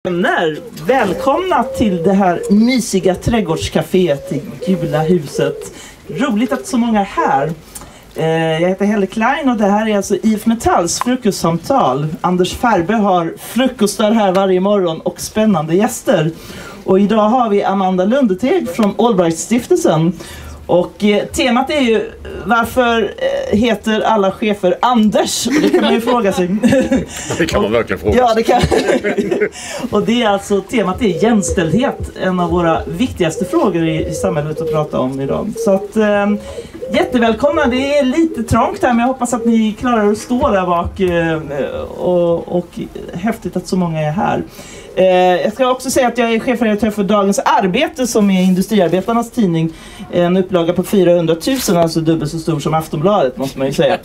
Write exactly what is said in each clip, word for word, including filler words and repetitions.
Vänner, välkomna till det här mysiga trädgårdscaféet i Gula huset. Roligt att så många är här. Jag heter Helle Klein och det här är alltså I F Metalls frukostsamtal. Anders Färbe har frukostar här varje morgon och spännande gäster. Och idag har vi Amanda Lundeteg från Allbright-stiftelsen. Och eh, temat är ju varför eh, heter alla chefer Anders? Och det kan man ju fråga sig. Det kan man verkligen fråga sig. Ja, det kan. Och det är alltså, temat är jämställdhet. En av våra viktigaste frågor i, i samhället att prata om idag. Så att eh, jättevälkomna. Det är lite trångt här men jag hoppas att ni klarar att stå där bak. Eh, och, och häftigt att så många är här. Eh, jag ska också säga att jag är chefredaktör för Dagens Arbete som är Industriarbetarnas tidning. En upplaga på fyrahundratusen, alltså dubbelt så stor som Aftonbladet måste man ju säga.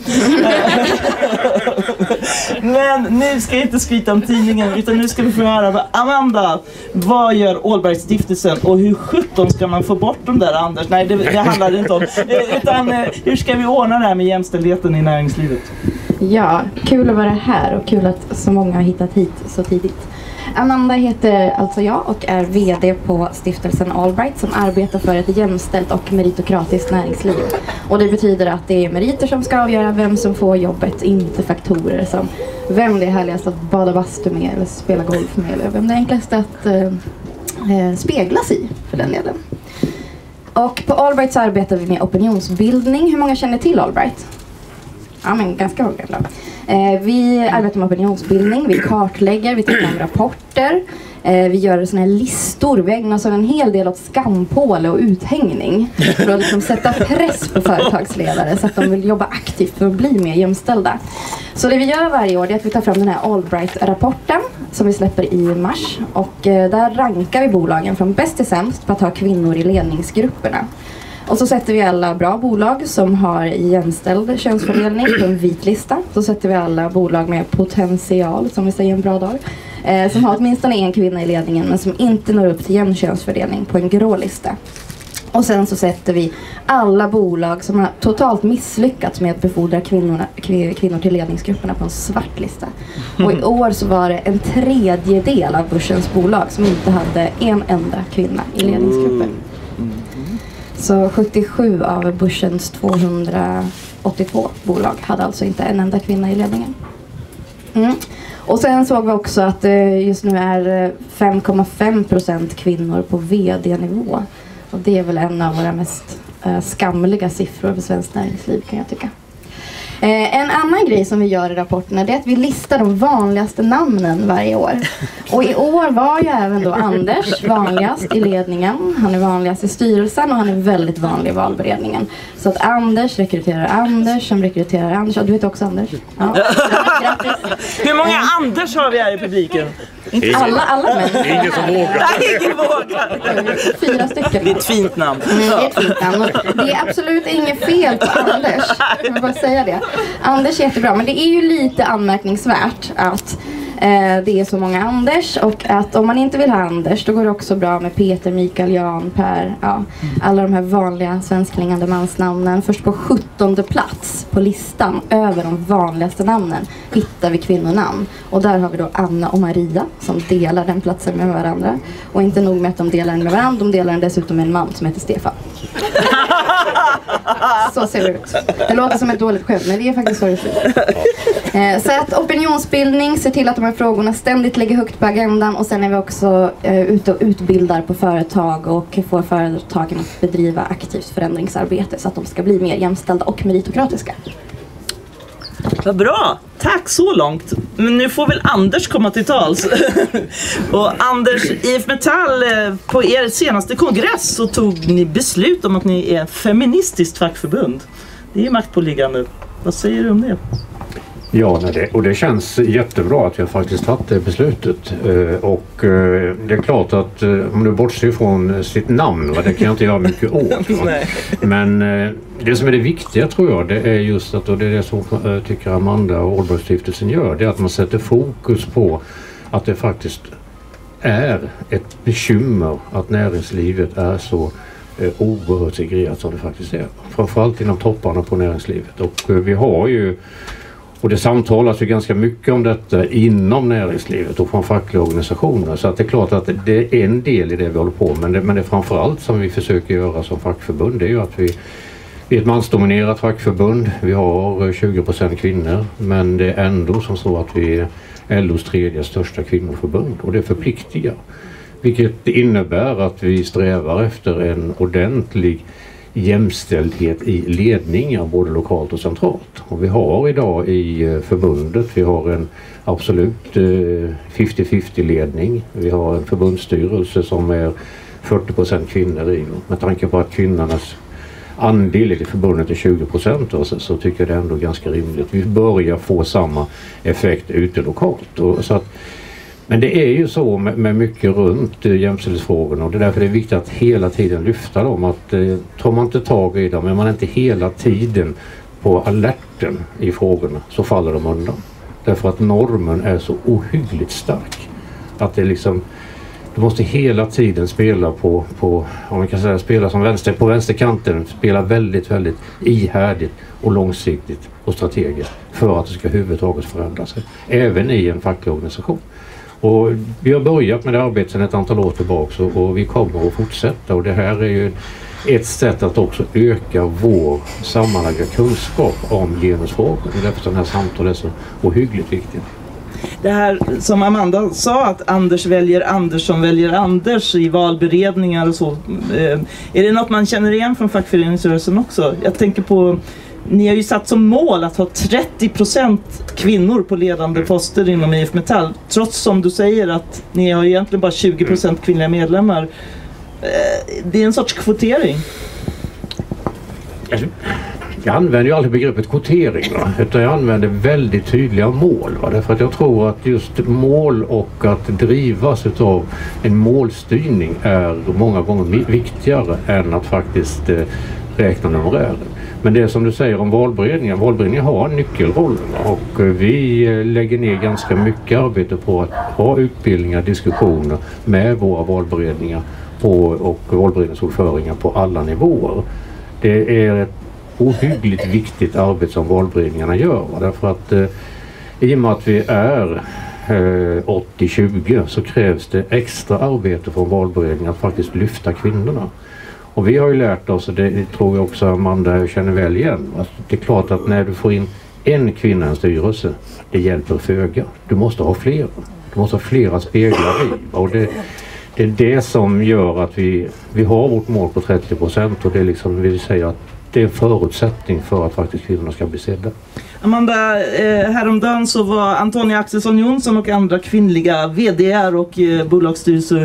Men nu ska jag inte skryta om tidningen utan nu ska vi få höra vad Amanda, vad gör Allbright-stiftelsen och hur sjutton ska man få bort de där Anders? Nej, det, det handlar det inte om. Eh, utan eh, hur ska vi ordna det här med jämställdheten i näringslivet? Ja, kul att vara här och kul att så många har hittat hit så tidigt. Amanda heter alltså jag och är vd på stiftelsen Allbright som arbetar för ett jämställt och meritokratiskt näringsliv. Och det betyder att det är meriter som ska avgöra vem som får jobbet, inte faktorer som vem det är härligast att bada bastu med eller spela golf med eller vem det är enklast att eh, speglas i för den delen. Och på Allbright så arbetar vi med opinionsbildning. Hur många känner till Allbright? Ja, men ganska många då. Eh, vi arbetar med opinionsbildning, vi kartlägger, vi tar fram rapporter, eh, vi gör såna här listor, vi ägnar oss en hel del åt skampåle och uthängning för att liksom sätta press på företagsledare så att de vill jobba aktivt för att bli mer jämställda. Så det vi gör varje år är att vi tar fram den här Allbright-rapporten som vi släpper i mars och eh, där rankar vi bolagen från bäst till sämst på att ha kvinnor i ledningsgrupperna. Och så sätter vi alla bra bolag som har jämställd könsfördelning på en vit lista. Så sätter vi alla bolag med potential, som vi säger en bra dag, eh, som har åtminstone en kvinna i ledningen men som inte når upp till jämn könsfördelning på en grå lista. Och sen så sätter vi alla bolag som har totalt misslyckats med att befordra kvinnorna, kvinnor till ledningsgrupperna på en svart lista. Och i år så var det en tredjedel av börsens bolag som inte hade en enda kvinna i ledningsgruppen. Så sjuttiosju av börsens tvåhundraåttiotvå bolag hade alltså inte en enda kvinna i ledningen. Mm. Och sen såg vi också att det just nu är fem komma fem procent kvinnor på vd-nivå. Och det är väl en av våra mest uh, skamliga siffror för svenskt näringsliv kan jag tycka. Eh, en annan grej som vi gör i rapporterna är att vi listar de vanligaste namnen varje år. Och i år var ju även då Anders vanligast i ledningen. Han är vanligast i styrelsen och han är väldigt vanlig i valberedningen. Så att Anders rekryterar Anders som rekryterar Anders. Ja, du vet också Anders. Ja. Hur många eh. Anders har vi här i publiken? Inte alla, alla män. Ingen som vågar. Nej, ingen vågar. Fyra stycken. Det är ett fint namn. Mm, det är ett fint namn. Det är absolut inget fel på Anders. Jag vill bara säga det. Anders är jättebra, men det är ju lite anmärkningsvärt att eh, det är så många Anders och att om man inte vill ha Anders då går det också bra med Peter, Mikael, Jan, Per, ja, alla de här vanliga svensklingande mansnamnen. Först på sjuttonde plats på listan över de vanligaste namnen hittar vi kvinnonamn och där har vi då Anna och Maria som delar den platsen med varandra och inte nog med att de delar den med varandra, de delar den dessutom med en man som heter Stefan. Så ser det ut. Det låter som ett dåligt skämt, men det är faktiskt så det ser ut. Eh, så att opinionsbildning, ser till att de här frågorna ständigt lägger högt på agendan och sen är vi också eh, ute och utbildar på företag och får företagen att bedriva aktivt förändringsarbete så att de ska bli mer jämställda och meritokratiska. Vad bra! Tack så långt. Men nu får väl Anders komma till tals. Och Anders, I F Metall, på er senaste kongress så tog ni beslut om att ni är ett feministiskt fackförbund. Det är ju maktpåliggande. Vad säger du om det? Ja, det, och det känns jättebra att vi har faktiskt tagit det beslutet. Och det är klart att om du bortser från sitt namn, det kan jag inte göra mycket åt. Men det som är det viktiga tror jag, det är just att, och det är det som jag tycker Amanda och Allbright-stiftelsen gör, det är att man sätter fokus på att det faktiskt är ett bekymmer att näringslivet är så oerhört segregerat som det faktiskt är. Framförallt inom topparna på näringslivet. Och vi har ju Och det samtalas ju ganska mycket om detta inom näringslivet och från fackliga organisationer. Så att det är klart att det är en del i det vi håller på med. Men det, men det framförallt som vi försöker göra som fackförbund, det är ju att vi, vi är ett mansdominerat fackförbund. Vi har tjugo procent kvinnor, men det är ändå som så att vi är L O:s tredje största kvinnoförbund. Och det förpliktigar. Vilket innebär att vi strävar efter en ordentlig jämställdhet i ledningar både lokalt och centralt. Och vi har idag i förbundet, vi har en absolut femtio femtio ledning. Vi har en förbundsstyrelse som är fyrtio procent kvinnor i. Med tanke på att kvinnornas andel i förbundet är tjugo procent så, så tycker jag det är ändå ganska rimligt. Vi börjar få samma effekt ute lokalt. Och så att, men det är ju så med, med mycket runt eh, jämställdhetsfrågorna och det är därför det är viktigt att hela tiden lyfta dem. Att eh, tar man inte tag i dem, är man inte hela tiden på alerten i frågorna så faller de undan. Därför att normen är så ohyggligt stark. Att det liksom, du måste hela tiden spela på, på om man kan säga spela som vänster, på vänsterkanten, spela väldigt, väldigt ihärdigt och långsiktigt och strategiskt för att det ska överhuvudtaget förändra sig. Även i en facklig organisation. Och vi har börjat med det arbetet sedan ett antal år tillbaka och, och vi kommer att fortsätta och det här är ju ett sätt att också öka vår sammanlagda kunskap om genusfrågor. Det är därför den här samtalet är så ohyggligt viktigt. Det här som Amanda sa, att Anders väljer Anders som väljer Anders i valberedningar och så. Eh, är det något man känner igen från fackföreningsrörelsen också? Jag tänker på, ni har ju satt som mål att ha trettio procent kvinnor på ledande poster inom I F Metall. Trots som du säger att ni har egentligen bara tjugo procent kvinnliga medlemmar. Eh, det är en sorts kvotering. Jag använder ju aldrig begreppet kvotering, va? Utan jag använder väldigt tydliga mål. Va? Därför att jag tror att just mål och att drivas utav en målstyrning är många gånger viktigare än att faktiskt eh, räkna numerärer. Men det som du säger om valberedningen, valberedningen har en nyckelroll och vi lägger ner ganska mycket arbete på att ha utbildningar, diskussioner med våra valberedningar på, och valberedningsordföringar på alla nivåer. Det är ett ohyggligt viktigt arbete som valberedningarna gör. Därför att eh, i och med att vi är eh, åttio tjugo så krävs det extra arbete från valberedningen att faktiskt lyfta kvinnorna. Och vi har ju lärt oss, och det tror jag också Amanda känner väl igen, att det är klart att när du får in en kvinna i en styrelse, det hjälper föga. Du måste ha flera. Du måste ha flera speglar i. Och det, det är det som gör att vi, vi har vårt mål på trettio procent och det är liksom, vi säger att det är en förutsättning för att faktiskt kvinnorna ska bli sedda. Amanda, eh, häromdagen så var Antonia Axelsson Jonsson och andra kvinnliga vd:ar och eh, bolagsstyrelser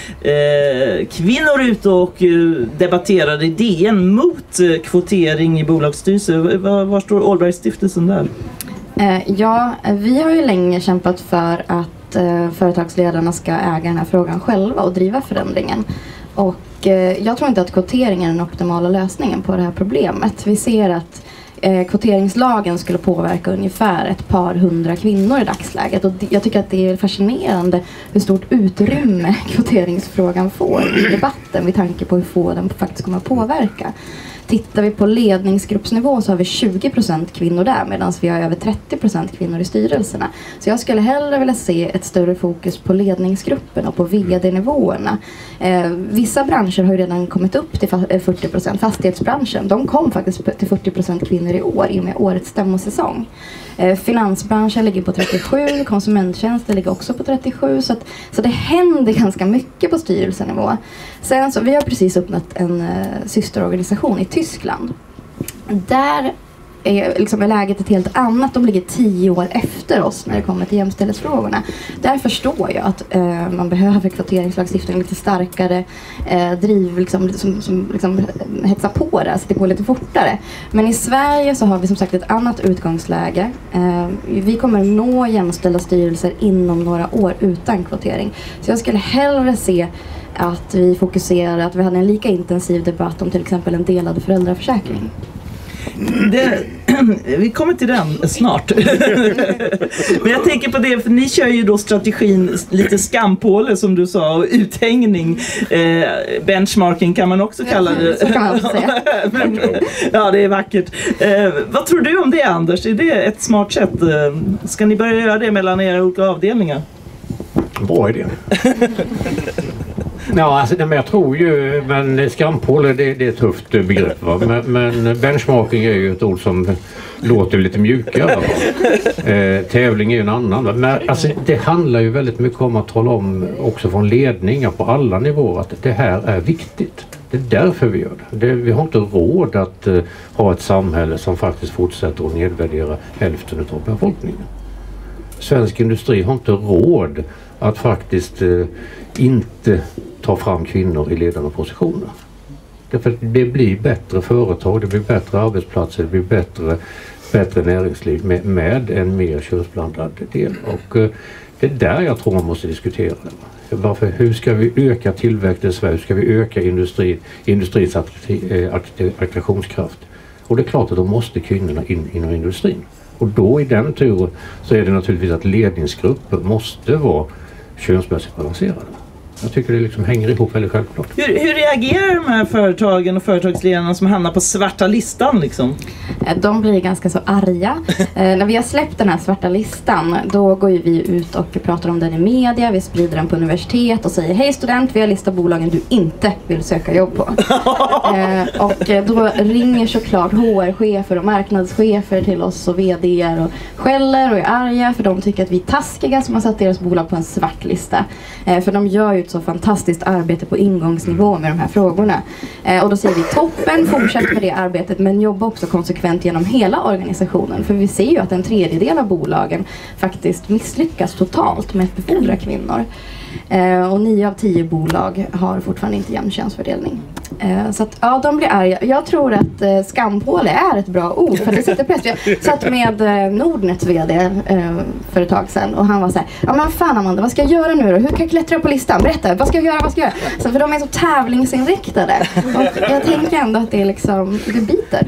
eh, kvinnor ute och eh, debatterade I D N mot eh, kvotering i bolagsstyrelser. Var, var står Allbright-stiftelsen där? Eh, ja, vi har ju länge kämpat för att eh, företagsledarna ska äga den här frågan själva och driva förändringen. Och eh, jag tror inte att kvotering är den optimala lösningen på det här problemet. Vi ser att eh, kvoteringslagen skulle påverka ungefär ett par hundra kvinnor i dagsläget. Och jag tycker att det är fascinerande hur stort utrymme kvoteringsfrågan får i debatten med tanke på hur få den faktiskt kommer att påverka. Tittar vi på ledningsgruppsnivå så har vi tjugo procent kvinnor där medan vi har över trettio procent kvinnor i styrelserna. Så jag skulle hellre vilja se ett större fokus på ledningsgruppen och på V D-nivåerna. Eh, vissa branscher har ju redan kommit upp till fyrtio procent. Fastighetsbranschen, de kom faktiskt till fyrtio procent kvinnor i år i och med årets stämmosäsong. Eh, finansbranschen ligger på trettiosju, konsumenttjänster ligger också på trettiosju. Så, att, så det händer ganska mycket på styrelsenivå. Sen så, vi har precis öppnat en eh, systerorganisation i Tyskland. Där är, liksom, är läget ett helt annat. De ligger tio år efter oss när det kommer till jämställdhetsfrågorna. Där förstår jag att eh, man behöver kvoteringslagstiftning lite starkare, eh, driv liksom, som, som liksom, hetsa på det så det går lite fortare. Men i Sverige så har vi som sagt ett annat utgångsläge. Eh, vi kommer nå jämställda styrelser inom några år utan kvotering. Så jag skulle hellre se att vi fokuserar, att vi hade en lika intensiv debatt om till exempel en delad föräldraförsäkring. Det, vi kommer till den snart. Men jag tänker på det, för ni kör ju då strategin lite skampåle som du sa, och uthängning, eh, benchmarking kan man också kalla det. Så kan man också säga. Men, ja, det är vackert. Eh, vad tror du om det, Anders? Är det ett smart sätt? Eh, ska ni börja göra det mellan era olika avdelningar? Bra idé. Ja, alltså, men jag tror ju, men skampåle det, det är ett tufft begrepp, va? Men, men benchmarking är ju ett ord som låter lite mjukare. Eh, tävling är ju en annan. Va? Men alltså, det handlar ju väldigt mycket om att tala om också från ledningar på alla nivåer att det här är viktigt. Det är därför vi gör det. det vi har inte råd att uh, ha ett samhälle som faktiskt fortsätter att nedvärdera hälften av befolkningen. Svensk industri har inte råd att faktiskt uh, inte ta fram kvinnor i ledande positioner. Därför det blir bättre företag, det blir bättre arbetsplatser, det blir bättre, bättre näringsliv med, med en mer könsblandad del. Och uh, det är där jag tror man måste diskutera det. Varför, hur ska vi öka tillväxten i Sverige? Hur ska vi öka industri, industrins attraktionskraft? Och det är klart att då måste kvinnorna in inom industrin. Och då i den turen så är det naturligtvis att ledningsgrupper måste vara könsmässigt balanserade. Jag tycker det liksom hänger ihop väldigt självklart. Hur, hur reagerar de här företagen och företagsledarna som hamnar på svarta listan liksom? De blir ganska så arga. eh, när vi har släppt den här svarta listan, då går ju vi ut och pratar om den i media. Vi sprider den på universitet och säger: hej student, vi har listat bolagen du inte vill söka jobb på. eh, och då ringer såklart H R-chefer och marknadschefer till oss och vd:ar och skäller och är arga för de tycker att vi är taskiga som har satt deras bolag på en svart lista. Eh, för de gör ju ett så fantastiskt arbete på ingångsnivå med de här frågorna. Eh, och då säger vi toppen, fortsätt med det arbetet, men jobba också konsekvent genom hela organisationen. För vi ser ju att en tredjedel av bolagen faktiskt misslyckas totalt med att befordra kvinnor. Eh, och nio av tio bolag har fortfarande inte jämn könsfördelning. Eh, så att, ja, de blir arga. Jag tror att eh, skampåle är ett bra ord för det sätter press. Jag satt med eh, Nordnets vd eh, för ett tag sedan och han var så här: ja men fan Amanda, vad ska jag göra nu då? Hur kan jag klättra på listan? Berätta, vad ska jag göra, vad ska jag göra? Så, för de är så tävlingsinriktade. Och jag tänker ändå att det är liksom, det biter.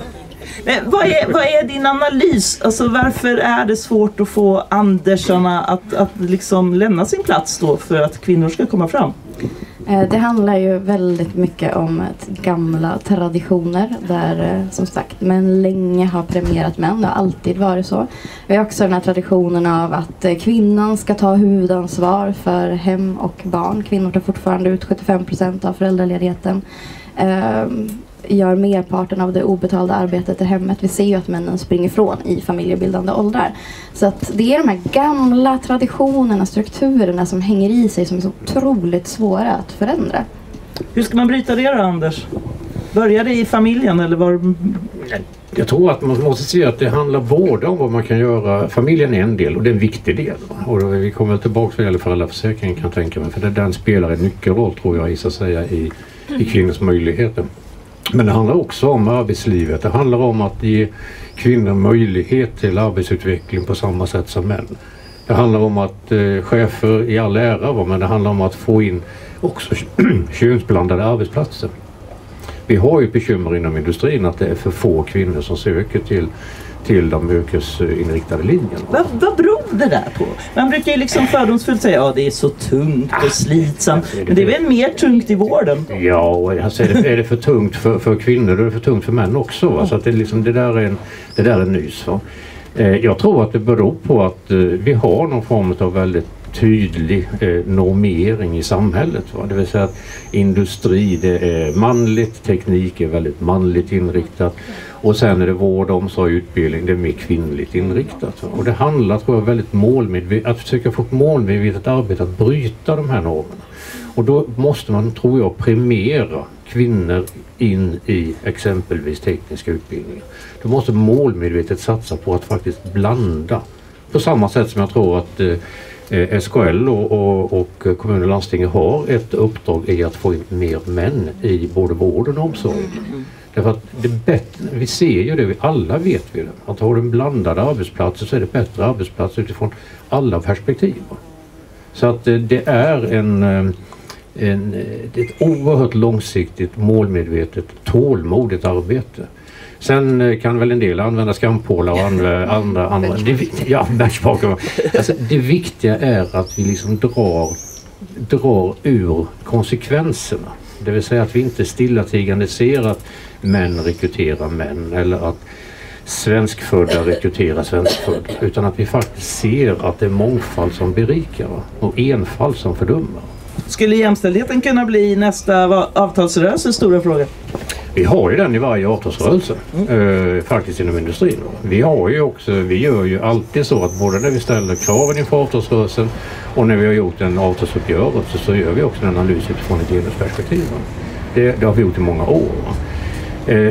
Men vad är, vad är din analys? Alltså varför är det svårt att få Andersarna att, att liksom lämna sin plats då för att kvinnor ska komma fram? Det handlar ju väldigt mycket om gamla traditioner där som sagt män länge har premierat män. Det har alltid varit så. Vi har också den här traditionen av att kvinnan ska ta huvudansvar för hem och barn. Kvinnor tar fortfarande ut sjuttiofem procent av föräldraledigheten. Gör merparten av det obetalda arbetet i hemmet. Vi ser ju att männen springer ifrån i familjebildande åldrar. Så att det är de här gamla traditionerna, strukturerna som hänger i sig som är så otroligt svåra att förändra. Hur ska man bryta det då, Anders? Börjar det i familjen eller var? Jag tror att man måste se att det handlar både om vad man kan göra. Familjen är en del och det är en viktig del. Och då, vi kommer tillbaka vad gäller föräldraförsäkringen kan jag tänka mig. För det, den spelar en nyckelroll tror jag i, så att säga, i, i kvinnors möjligheter. Men det handlar också om arbetslivet. Det handlar om att ge kvinnor möjlighet till arbetsutveckling på samma sätt som män. Det handlar om att eh, chefer i all ära, men det handlar om att få in också könsblandade arbetsplatser. Vi har ju bekymmer inom industrin att det är för få kvinnor som söker till till de yrkesinriktade linjerna. Vad, vad beror det där på? Man brukar ju liksom fördomsfullt säga att ja, det är så tungt och slitsamt. Men det är väl mer tungt i vården? Ja, och alltså är, det, är det för tungt för, för kvinnor, då är det för tungt för män också. Va? Så att det, liksom, det där är en, det där är en nys. Va? Eh, jag tror att det beror på att eh, vi har någon form av väldigt tydlig eh, normering i samhället. Va? Det vill säga att industri det är manligt, teknik är väldigt manligt inriktat och sen är det vård, omsorg och utbildning det är mer kvinnligt inriktat. Va? Och det handlar tror jag väldigt målmedvetet att försöka få ett målmedvetet arbete att bryta de här normerna. Och då måste man tror jag premiera kvinnor in i exempelvis tekniska utbildningar. Du måste målmedvetet satsa på att faktiskt blanda på samma sätt som jag tror att eh, S K L och, och, och kommuner och landsting har ett uppdrag i att få in mer män i både vården och omsorg. Mm. Därför att det är bättre, vi ser ju det, vi alla vet vi det, att har du en blandad arbetsplats så är det bättre arbetsplats utifrån alla perspektiv. Så att det är en, en, ett oerhört långsiktigt, målmedvetet, tålmodigt arbete. Sen kan väl en del använda skampålar och andra, andra, andra det, ja, benchmarker. Alltså, det viktiga är att vi liksom drar, drar ur konsekvenserna. Det vill säga att vi inte stillatigande ser att män rekryterar män eller att svenskfödda rekryterar svenskfödda, utan att vi faktiskt ser att det är mångfald som berikar och enfald som fördömer. Skulle jämställdheten kunna bli nästa avtalsrörelse stora fråga? Vi har ju den i varje avtalsrörelse, mm. eh, faktiskt inom industrin. Vi har ju också, vi gör ju alltid så att både när vi ställer kraven inför avtalsrörelsen och när vi har gjort en avtalsuppgörelse så gör vi också en analys utifrån ett genusperspektiv. Det, det har vi gjort i många år. Eh,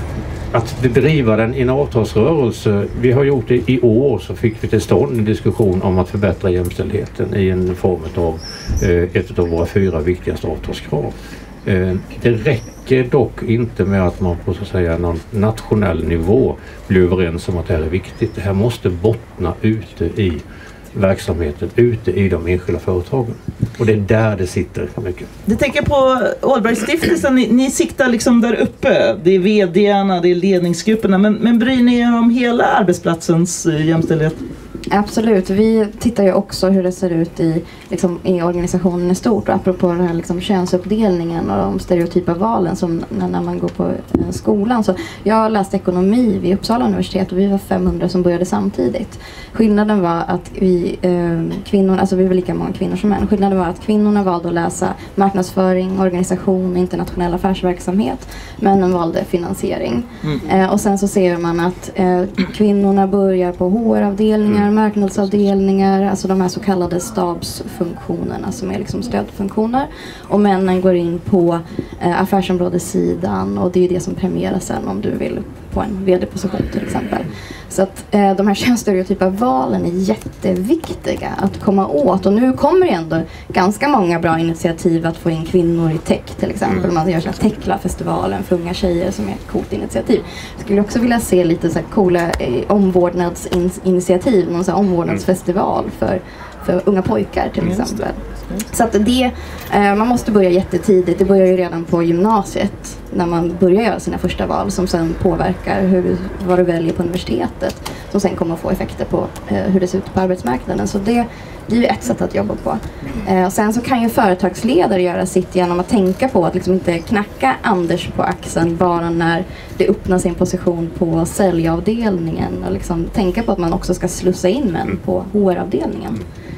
att bedriva den i en avtalsrörelse, vi har gjort det i år, så fick vi till stånd en diskussion om att förbättra jämställdheten i en form av eh, ett av våra fyra viktigaste avtalskrav. Eh, det räcker dock inte med att man på så att säga någon nationell nivå blir överens om att det här är viktigt. Det här måste bottna ute i verksamheten, ute i de enskilda företagen. Och det är där det sitter mycket. Du tänker på Allbrightstiftelsen, ni, ni siktar liksom där uppe. Det är vdarna, det är ledningsgrupperna. Men, men bryr ni er om hela arbetsplatsens jämställdhet? Absolut. Vi tittar ju också hur det ser ut i, liksom, i organisationen i stort. Och apropå den här liksom, könsuppdelningen och de stereotypa valen som när, när man går på eh, skolan. Så jag har läst ekonomi vid Uppsala universitet och vi var femhundra som började samtidigt. Skillnaden var att vi eh, kvinnor, alltså vi var lika många kvinnor som män. Skillnaden var att kvinnorna valde att läsa marknadsföring, organisation, internationell affärsverksamhet. Männen valde finansiering. Mm. Eh, och sen så ser man att eh, kvinnorna börjar på H R-avdelningar, marknadsavdelningar, alltså de här så kallade stabsfunktionerna som är liksom stödfunktioner. Och männen går in på eh, affärsområdessidan och det är det som premieras sen om du vill på en vd-position till exempel. Så att eh, de här könsstereotypa valen är jätteviktiga att komma åt. Och nu kommer det ändå ganska många bra initiativ att få in kvinnor i tech till exempel. Man gör sådana Tekla-festivalen för unga tjejer som är ett coolt initiativ. Jag skulle också vilja se lite så här coola eh, omvårdnadsinitiativ. Någon så här omvårdnadsfestival för, för unga pojkar till exempel. Så att det, eh, man måste börja jättetidigt. Det börjar ju redan på gymnasiet när man börjar göra sina första val som sen påverkar hur, vad du väljer på universitetet. Som sen kommer att få effekter på eh, hur det ser ut på arbetsmarknaden. Så det, det är ju ett sätt att jobba på. Eh, och sen så kan ju företagsledare göra sitt genom att tänka på att liksom inte knacka Anders på axeln bara när det öppnar sin position på säljavdelningen. Och liksom tänka på att man också ska slussa in män på H R-avdelningen.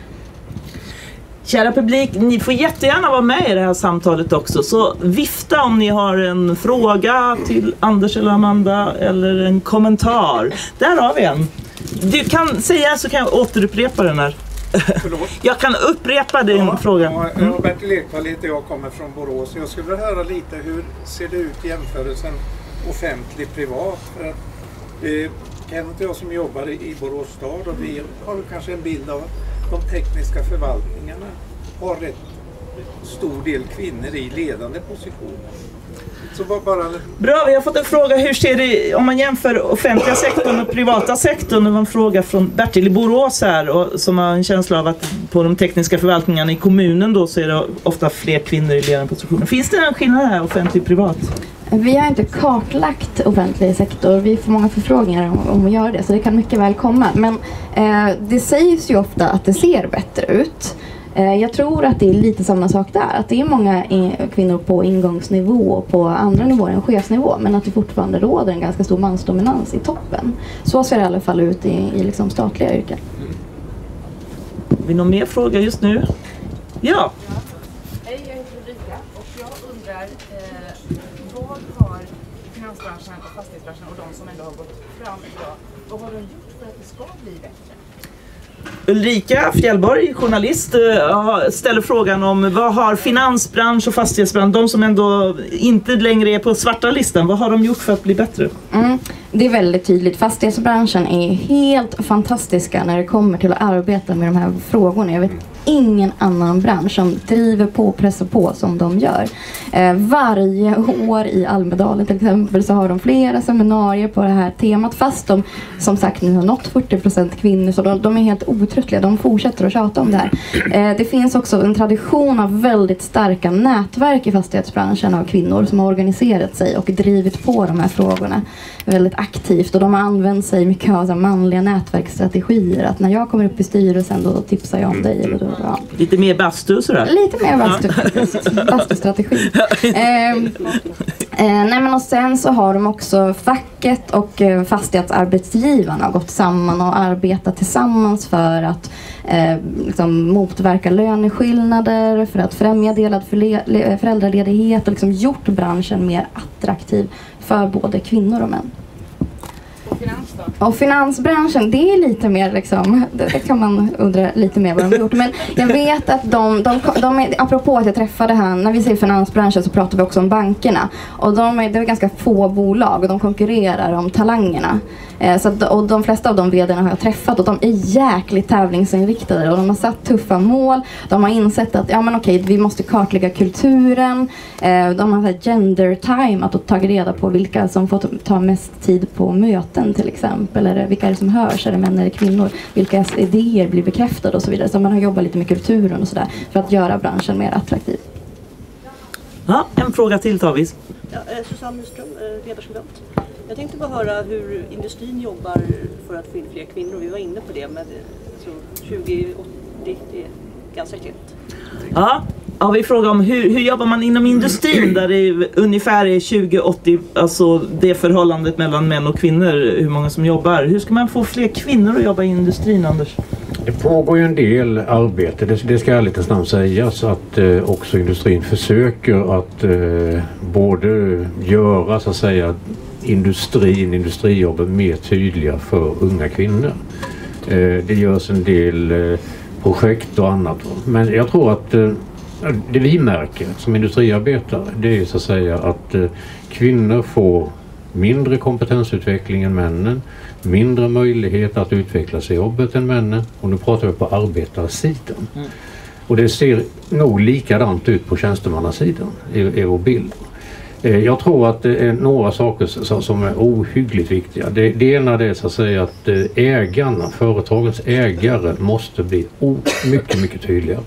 Kära publik, ni får jättegärna vara med i det här samtalet också. Så vifta om ni har en fråga till Anders eller Amanda eller en kommentar. Där har vi en. Du kan säga så kan jag återupprepa den här. Förlåt. Jag kan upprepa din ja, fråga. Ja, mm. Bertil Ekvall heter jag, kommer från Borås. Jag skulle vilja höra lite hur ser det ut i jämförelsen offentlig-privat. För att, eh, Kenneth och jag som jobbar i Borås stad och vi har kanske en bild av de tekniska förvaltningarna har rätt stor del kvinnor i ledande positioner. Så bara... Bra, vi har fått en fråga. Hur ser det om man jämför offentliga sektorn och privata sektorn? Det var en fråga från Bertil i Borås här och, som har en känsla av att på de tekniska förvaltningarna i kommunen då så är det ofta fler kvinnor i ledande positioner. Finns det en skillnad här, offentlig och privat? Vi har inte kartlagt offentlig sektor. Vi får många förfrågningar om, om att göra det, så det kan mycket väl komma. Men eh, det sägs ju ofta att det ser bättre ut. Eh, jag tror att det är lite samma sak där. Att det är många in, kvinnor på ingångsnivå och på andra nivåer än chefsnivå. Men att det fortfarande råder en ganska stor mansdominans i toppen. Så ser det i alla fall ut i, i liksom statliga yrken. Har vi någon mer fråga just nu? Ja. Hej, jag heter Ulrika och jag undrar eh, vad har finansbranschen och fastighetsbranschen och de som ändå har gått fram idag, vad har de gjort för att det ska bli bättre? Ulrika Fjällborg, journalist, ställer frågan om vad har finansbransch och fastighetsbransch, de som ändå inte längre är på svarta listan, vad har de gjort för att bli bättre? Mm, det är väldigt tydligt. Fastighetsbranschen är helt fantastiska när det kommer till att arbeta med de här frågorna. Jag vet, ingen annan bransch som driver på och pressar på som de gör. Eh, varje år i Almedalen till exempel så har de flera seminarier på det här temat, fast de som sagt nu har nått fyrtio procent kvinnor, så de, de är helt otröttliga. De fortsätter att tjata om det här. Eh, det finns också en tradition av väldigt starka nätverk i fastighetsbranschen av kvinnor som har organiserat sig och drivit på de här frågorna väldigt aktivt, och de har använt sig mycket av så här manliga nätverksstrategier, att när jag kommer upp i styrelsen då tipsar jag om dig. Eller då, ja. Lite mer bastu sådär? Lite mer bastu, ja. Bastustrategi. eh, eh, nej men och sen så har de också facket och eh, fastighetsarbetsgivarna gått samman och arbetat tillsammans för att eh, liksom motverka löneskillnader, för att främja delad förle- föräldraledighet och liksom gjort branschen mer attraktiv för både kvinnor och män. Och finans då? Och finansbranschen, det är lite mer liksom, det, det kan man undra lite mer vad de har gjort. Men jag vet att de, de, de är, apropå att jag träffade här, när vi säger finansbranschen så pratar vi också om bankerna. Och de är, det är ganska få bolag och de konkurrerar om talangerna. Eh, så att, och de flesta av de vdarna har jag träffat och de är jäkligt tävlingsinriktade och de har satt tuffa mål. De har insett att ja, men okej, vi måste kartlägga kulturen. Eh, de har här gender time, att ta reda på vilka som får ta mest tid på möten till exempel. Eller vilka är det som hörs, är det män eller kvinnor? Vilka idéer blir bekräftade och så vidare. Så man har jobbat lite med kulturen och sådär för att göra branschen mer attraktiv. Ja, en fråga till Tavis. Ja, Susanne Nyström, ledarskribent. Jag tänkte bara höra hur industrin jobbar för att få in fler kvinnor. Vi var inne på det, men alltså, tjugo åttio det är ganska klent. Ja, ja, vi frågar om hur, hur jobbar man inom industrin där det är ungefär är tjugo åttio, alltså det förhållandet mellan män och kvinnor, hur många som jobbar. Hur ska man få fler kvinnor att jobba i industrin, Anders? Det pågår ju en del arbete, det, det ska jag lite snabbt säga, så att eh, också industrin försöker att eh, både göra så att säga industrin, industrijobben mer tydliga för unga kvinnor. Eh, det görs en del eh, projekt och annat. Men jag tror att eh, det vi märker som industriarbetare, det är så att säga att eh, kvinnor får mindre kompetensutveckling än männen, mindre möjlighet att utveckla sig i jobbet än männen, och nu pratar vi på arbetarsidan. Mm. Och det ser nog likadant ut på tjänstemannasidan i, i vår bild. Eh, jag tror att det är några saker som, som är ohyggligt viktiga. Det, det ena är så att säga att ägarna, företagens ägare måste bli o, mycket, mycket tydligare.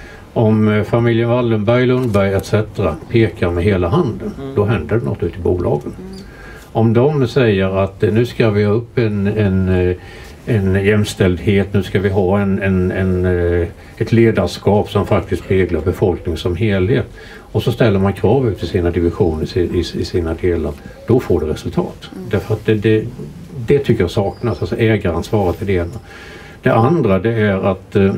Om familjen Wallenberg, Lundberg et cetera pekar med hela handen, mm. då händer det något ute i bolagen. Mm. Om de säger att nu ska vi ha upp en, en, en jämställdhet, nu ska vi ha en, en, en, ett ledarskap som faktiskt speglar befolkningen som helhet, och så ställer man krav ut i sina divisioner, i, i sina delar, då får det resultat. Mm. Därför att det, det, det tycker jag saknas, alltså ägaransvaret för det ena. Det andra, det är att eh,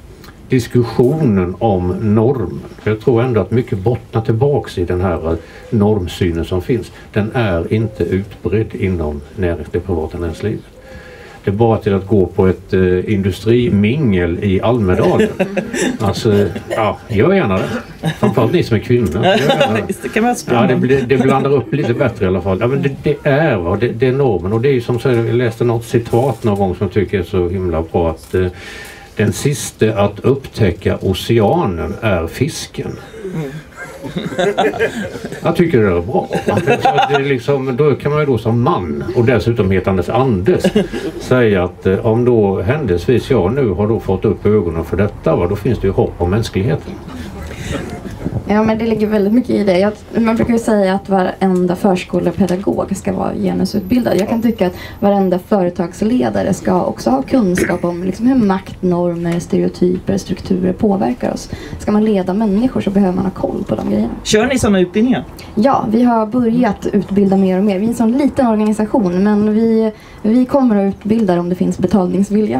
diskussionen om normen, för jag tror ändå att mycket bottnar tillbaks i den här normsynen som finns, den är inte utbredd inom närings, det privata näringslivet. Det är bara till att gå på ett eh, industrimingel i Almedalen. Alltså, ja, gör gärna det. Framförallt ni som är kvinnor. Det kan vara ja, det, det blandar upp lite bättre i alla fall. Ja, men det, det är va, det, det är normen, och det är ju som så, jag läste något citat någon gång som jag tycker är så himla bra, att eh, den sista att upptäcka oceanen är fisken. Mm. Jag tycker det är bra. Det är liksom, då kan man ju då som man, och dessutom hetandes Anders, säga att eh, om då händelsevis jag nu har då fått upp ögonen för detta, va, då finns det ju hopp om mänskligheten. Ja, men det ligger väldigt mycket i det. Jag, man brukar ju säga att varenda förskolepedagog ska vara genusutbildad. Jag kan tycka att varenda företagsledare ska också ha kunskap om liksom hur makt, normer, stereotyper, strukturer påverkar oss. Ska man leda människor så behöver man ha koll på de grejerna. Kör ni sådana utbildningar? Ja, vi har börjat utbilda mer och mer. Vi är en sån liten organisation, men vi, vi kommer att utbilda om det finns betalningsvilja.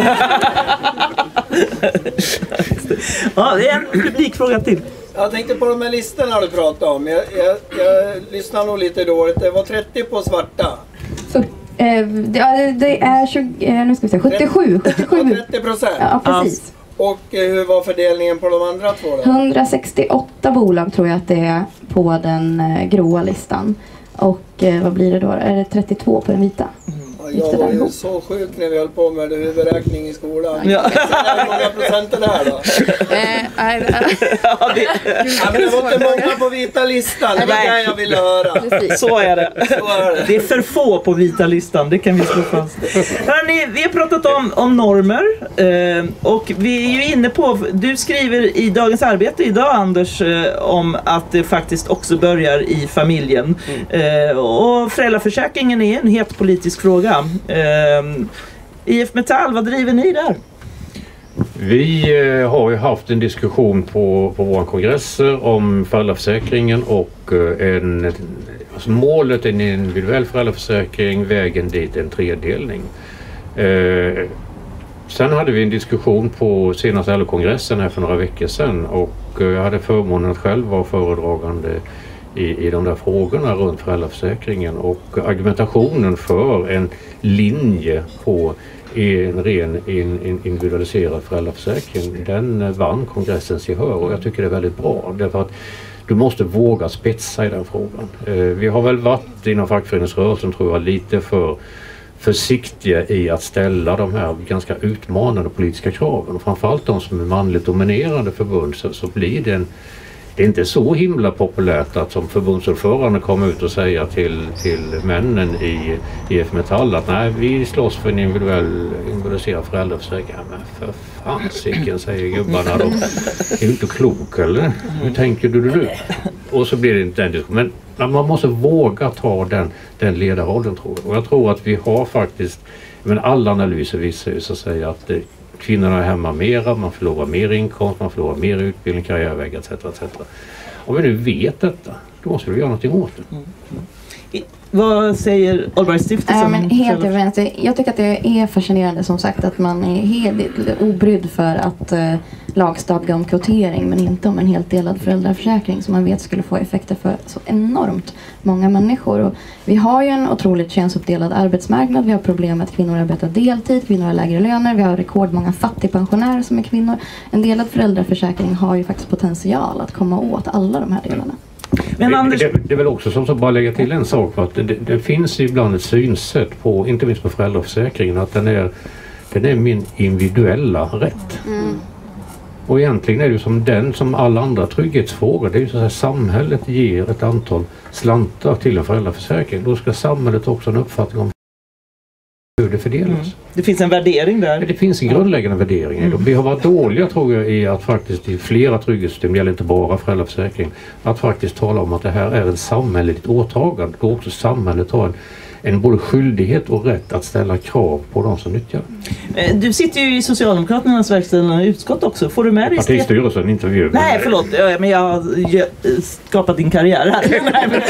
Ja, det är en publikfråga till. Jag tänkte på de här listorna du pratade om. Jag, jag, jag lyssnar nog lite dåligt. Det var trettio på svarta. Så, eh, det, det är tjugo, eh, nu ska vi se, sjuttiosju. sjuttiosju. trettio procent. Ja, precis. Och eh, hur var fördelningen på de andra två då? hundrasextioåtta bolag tror jag att det är på den eh, gråa listan. Och eh, vad blir det då? Är det trettiotvå på den vita? Mm. jag var ju så sjuk när vi höll på med huvudräkning i skolan. Ja. Hur många procent är det här då? Ja, det, Ja, men det var inte många på vita listan, det var det jag ville höra. så är det. Så är det. Det är för få på vita listan, det kan vi slå fast. Hörrni, vi har pratat om, om normer eh, och vi är ju inne på, du skriver i Dagens Arbete idag, Anders, eh, om att det faktiskt också börjar i familjen. Eh, och föräldraförsäkringen är en het politisk fråga. Eh, I F Metall, vad driver ni där? Vi eh, har ju haft en diskussion på, på våra kongresser om föräldraförsäkringen och eh, en, alltså målet är en individuell föräldraförsäkring, vägen dit en tredelning. Eh, sen hade vi en diskussion på senaste L O-kongressen här för några veckor sedan och eh, jag hade förmånen att själv vara föredragande i, i de där frågorna runt föräldraförsäkringen och argumentationen för en linje på en ren individualiserad föräldraförsäkring, den vann kongressens gehör och jag tycker det är väldigt bra därför att du måste våga spetsa i den frågan. Vi har väl varit inom fackföreningsrörelsen tror jag lite för försiktiga i att ställa de här ganska utmanande politiska kraven och framförallt de som är manligt dominerande förbund så, så blir det en Det är inte så himla populärt att som förbundsordförande komma ut och säga till, till männen i I F Metall att nej, vi slåss för en individuell, individualiserad föräldraförsäkring. Ja, men för fasiken, säger gubbarna då. Är du inte klok eller? Hur tänker du nu? Och så blir det inte en diskussion. Men man måste våga ta den, den ledarrollen tror jag. Och jag tror att vi har faktiskt, men alla analyser visar ju så att säga att det, kvinnorna är hemma mera, man förlorar mer inkomst, man förlorar mer utbildning, karriärväg et cetera et cetera. Om vi nu vet detta, då måste vi göra någonting åt det. Mm. Mm. Vad säger Allbright-stiftelsen? Ja, men helt överens. Jag tycker att det är fascinerande som sagt att man är helt obrydd för att eh, lagstadga om kvotering men inte om en helt delad föräldraförsäkring som man vet skulle få effekter för så enormt många människor. Och vi har ju en otroligt könsuppdelad arbetsmarknad. Vi har problem med att kvinnor arbetar deltid, kvinnor har lägre löner, vi har rekordmånga fattigpensionärer som är kvinnor. En delad föräldraförsäkring har ju faktiskt potential att komma åt alla de här delarna. Men Anders... det, det, det är väl också som så bara lägga till en sak för att det, det finns ibland ett synsätt på, inte minst på föräldraförsäkringen, att den är, den är min individuella rätt. Mm. Och egentligen är det ju som den som alla andra trygghetsfrågor, det är ju så att samhället ger ett antal slantar till en föräldraförsäkring. Då ska samhället också ha en uppfattning om hur det fördelas. Mm. Det finns en värdering där. Det finns en grundläggande värdering. Mm. Vi har varit dåliga tror jag i att faktiskt i flera trygghetssystem, det gäller inte bara föräldraförsäkring, att faktiskt tala om att det här är en samhälleligt åtagande. Då också samhället har en, en både skyldighet och rätt att ställa krav på de som nyttjar. Du sitter ju i Socialdemokraternas verkställande utskott också. Får du med dig partistyrelsen intervju? Nej, förlåt. Men jag har skapat din karriär här.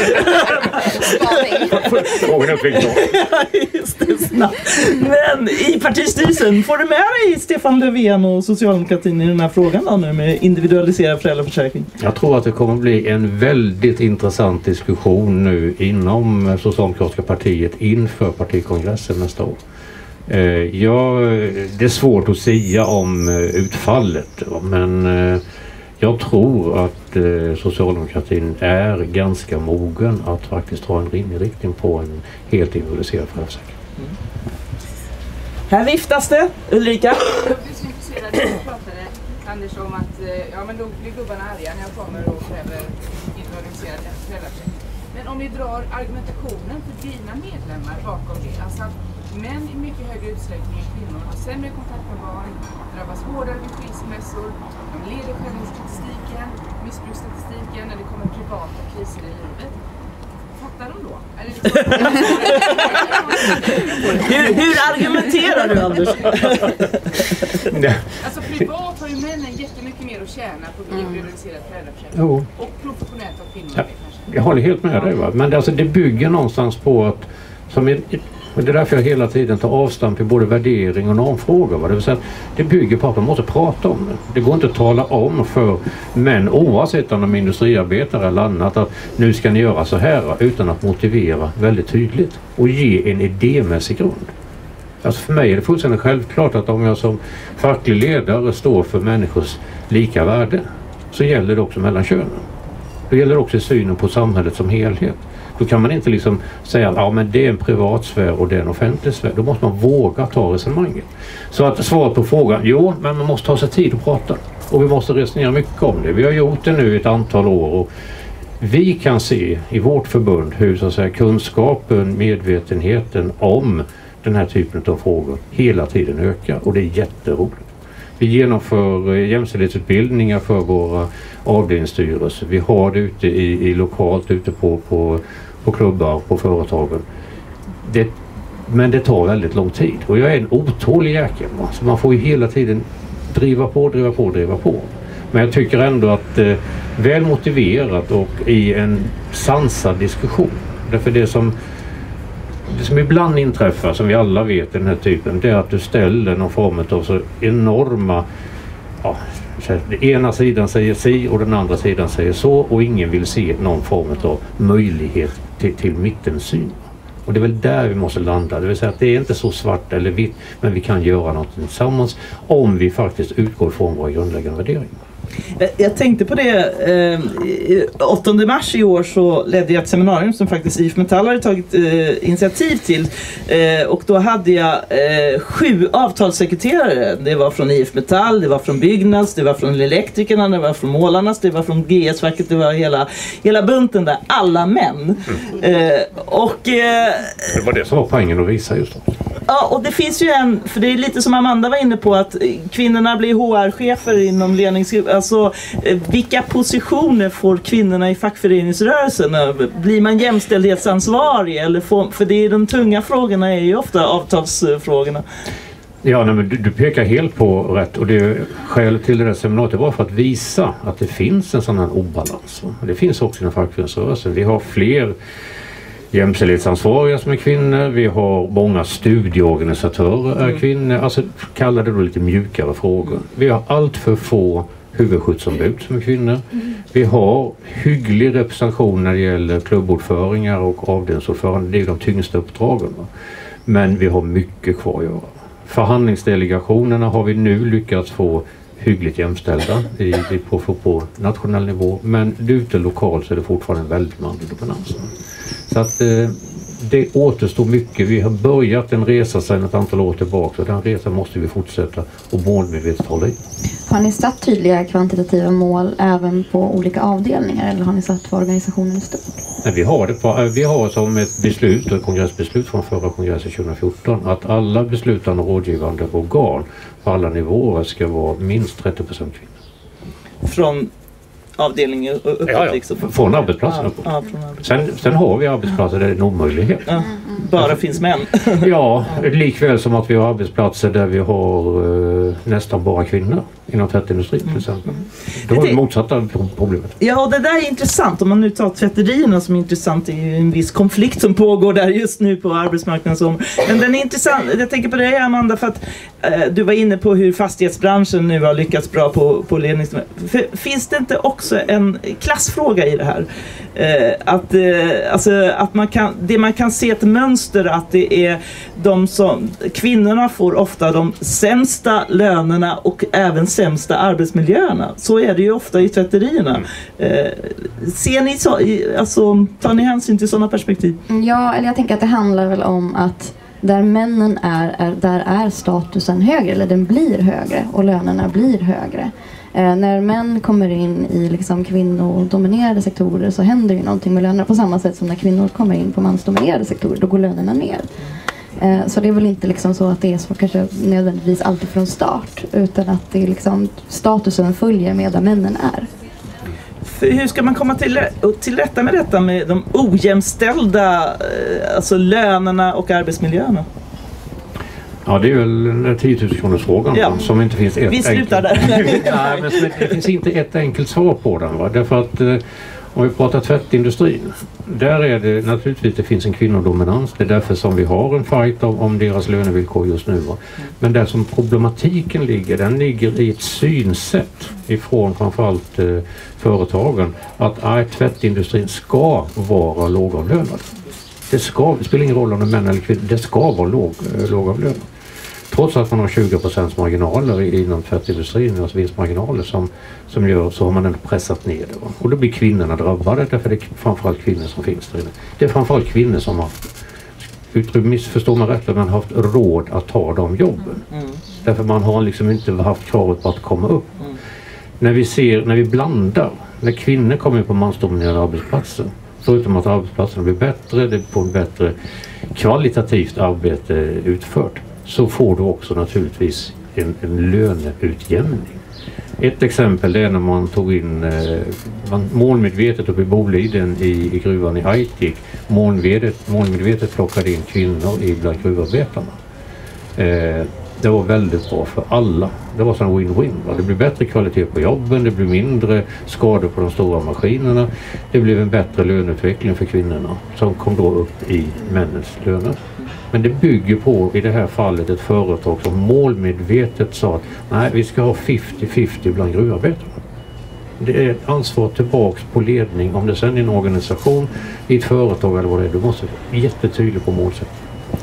Frågan är flick då. Just det, snabbt. Men i partistyrelsen, får du med dig Stefan Löfven och Socialdemokratin i den här frågan då nu med individualiserad föräldraförsäkring? Jag tror att det kommer bli en väldigt intressant diskussion nu inom Socialdemokratiska partiet inför partikongressen nästa år. Ja, det är svårt att säga om utfallet, men jag tror att socialdemokratin är ganska mogen att faktiskt ha en rimlig riktning på en helt individualiserad föräldraförsäkring. Mm. Här viftas det. Ulrika? Du som intresserad, du pratade Anders om att ja, men då blir gubbarna arga när jag kommer och kräver individualiserad föräldraförsäkring. Men om vi drar argumentationen för dina medlemmar bakom det, alltså att män i mycket högre utsträckning än kvinnor har sämre kontakt med barn, drabbas hårdare vid skilsmässor, de leder självmordsstatistiken, missbruksstatistiken när det kommer privata kriser i livet. Fattar de då? Är det hur, hur argumenterar du, Anders? Alltså privat har ju männen jättemycket mer att tjäna på att individualiserad föräldraförsäkring. Oh. Och professionellt av kvinnor. Ja, jag håller helt med dig, va? Men alltså, det bygger någonstans på att som är, och det är därför jag hela tiden tar avstamp i både värdering och normfrågor. Va? Det vill säga att det bygger på att man måste prata om det. Det går inte att tala om för män, oavsett om de är industriarbetare eller annat, att nu ska ni göra så här, utan att motivera väldigt tydligt och ge en idémässig grund. Alltså för mig är det fullständigt självklart att om jag som facklig ledare står för människors lika värde, så gäller det också mellan könen. Det gäller också synen på samhället som helhet. Då kan man inte liksom säga att ja, men det är en privat sfär och det är en offentlig sfär. Då måste man våga ta resonemanget. Så att svara på frågan, jo, men man måste ta sig tid att prata. Och vi måste resonera mycket om det. Vi har gjort det nu i ett antal år och vi kan se i vårt förbund hur så att säga, kunskapen, medvetenheten om den här typen av frågor hela tiden ökar. Och det är jätteroligt. Vi genomför jämställdhetsutbildningar för våra avdelningsstyrelser. Vi har det ute i, i lokalt, ute på, på, på klubbar, på företagen. Det, men det tar väldigt lång tid. Och jag är en otålig jäkel. Så man får ju hela tiden driva på, driva på, driva på. Men jag tycker ändå att eh, väl motiverat och i en sansad diskussion. Därför det som, det som ibland inträffar, som vi alla vet i den här typen, det är att du ställer någon form av så enorma, ja, den ena sidan säger si och den andra sidan säger så och ingen vill se någon form av möjlighet till, till mittensyn. Och det är väl där vi måste landa, det vill säga att det är inte så svart eller vitt, men vi kan göra något tillsammans om vi faktiskt utgår från våra grundläggande värderingar. Jag tänkte på det, eh, åttonde mars i år så ledde jag ett seminarium som faktiskt I F Metall hade tagit eh, initiativ till eh, och då hade jag eh, sju avtalssekreterare. Det var från I F Metall, det var från Byggnads, det var från elektrikerna, det var från målarnas, det var från G S-verket, det var hela, hela bunten där, alla män. Mm. Eh, och, eh, det var det som var poängen att visa just det. Ja, och det finns ju en, för det är lite som Amanda var inne på, att kvinnorna blir H R-chefer inom ledningsgruppen. Alltså, vilka positioner får kvinnorna i fackföreningsrörelsen? Blir man jämställdhetsansvarig? Eller får, för det är de tunga frågorna är ju ofta avtalsfrågorna. Ja, nej, men du, du pekar helt på rätt och det är skälet till det här seminariet var för att visa att det finns en sån här obalans. Det finns också inom fackföreningsrörelsen. Vi har fler jämställdhetsansvariga som är kvinnor, vi har många studieorganisatörer är kvinnor, alltså kallar det då lite mjukare frågor. Vi har allt för få huvudskyddsombud som är kvinnor. Vi har hygglig representation när det gäller klubbordföringar och avdelningsordförande, det är de tyngsta uppdragen. Men vi har mycket kvar att göra. Förhandlingsdelegationerna har vi nu lyckats få hyggligt jämställda i, i, på, på nationell nivå, men ute lokalt så är det fortfarande en väldigt manlig dominans. Så att eh, det återstår mycket. Vi har börjat en resa sedan ett antal år tillbaka och den resan måste vi fortsätta och målmedvetet hålla i. Har ni satt tydliga kvantitativa mål även på olika avdelningar eller har ni satt för organisationen i stort? Nej, vi har det på, vi har som ett beslut och ett kongressbeslut från förra kongressen tjugo fjorton att alla beslutande och rådgivande organ på alla nivåer ska vara minst trettio procent kvinnor. Från avdelningen uppåt ja, ja. liksom? Från arbetsplatsen uppåt. Ja, från arbetsplatsen. Sen, sen har vi arbetsplatser där det är en omöjlighet. Ja, bara finns män. Ja, likväl som att vi har arbetsplatser där vi har uh, nästan bara kvinnor inom tvättindustrin till exempel. Det var det motsatta problemet. Ja, och det där är intressant. Om man nu tar tvätterierna som är intressant, det är ju en viss konflikt som pågår där just nu på arbetsmarknaden. Som, men den är intressant. Jag tänker på dig, Amanda, för att eh, du var inne på hur fastighetsbranschen nu har lyckats bra på, på lednings... För, finns det inte också en klassfråga i det här? Eh, att, eh, alltså, att man kan, det man kan se ett mönster att det är de som... Kvinnorna får ofta de sämsta lönerna och även sämsta arbetsmiljöerna. Så är det ju ofta i tvätterierna. Eh, ser ni så, alltså, tar ni hänsyn till sådana perspektiv? Ja, eller jag tänker att det handlar väl om att där männen är, är där är statusen högre, eller den blir högre och lönerna blir högre. Eh, när män kommer in i liksom kvinnodominerade sektorer så händer ju någonting med lönerna på samma sätt som när kvinnor kommer in på mansdominerade sektorer, då går lönerna ner. Eh, så det är väl inte liksom så att det är så kanske nödvändigtvis alltid från start, utan att det är liksom statusen följer med där männen är. För hur ska man komma till, till rätta med detta med de ojämställda eh, alltså lönerna och arbetsmiljöerna? Ja, det är väl den tio tusen kronors frågan ja. Som inte finns ett Vi slutar enkelt... där. Nej, men det finns inte ett enkelt svar på den. Va? Därför att eh, om vi pratar tvättindustrin, där är det naturligtvis det finns en kvinnodominans. Det är därför som vi har en fight om, om deras lönevillkor just nu. Va? Men där som problematiken ligger, den ligger i ett synsätt ifrån framförallt eh, företagen att äh, tvättindustrin ska vara lågavlönad. Det, ska, det spelar ingen roll om det är män eller kvinnor, det ska vara låg, lågavlönad. Trots att man har tjugo procent marginaler inom tvättindustrin, alltså vinstmarginaler som, som gör, så har man ändå pressat ner det. Va? Och då blir kvinnorna drabbade, därför det är framförallt kvinnor som finns där inne. Det är framförallt kvinnor som har, missförstår man rätt, men har haft råd att ta de jobben. Mm. Därför man har liksom inte haft kravet på att komma upp. Mm. När vi ser, när vi blandar, när kvinnor kommer på mansdominerade arbetsplatser, förutom att arbetsplatserna blir bättre, det får ett bättre kvalitativt arbete utfört, så får du också naturligtvis en, en löneutjämning. Ett exempel är när man tog in eh, man målmedvetet uppe i Boliden i, i gruvan i Aitik, målmedvetet, målmedvetet plockade in kvinnor i bland gruvarbetarna. Eh, det var väldigt bra för alla. Det var sån win-win. Va? Det blir bättre kvalitet på jobben, det blir mindre skador på de stora maskinerna, det blev en bättre löneutveckling för kvinnorna som kom då upp i männens löner. Men det bygger på, i det här fallet, ett företag som målmedvetet sa att nej, vi ska ha femtio femtio bland gruvarbetarna. Det är ett ansvar tillbaks på ledning, om det sen är en organisation, i ett företag eller vad det är. Du måste vara jättetydlig på målsättning.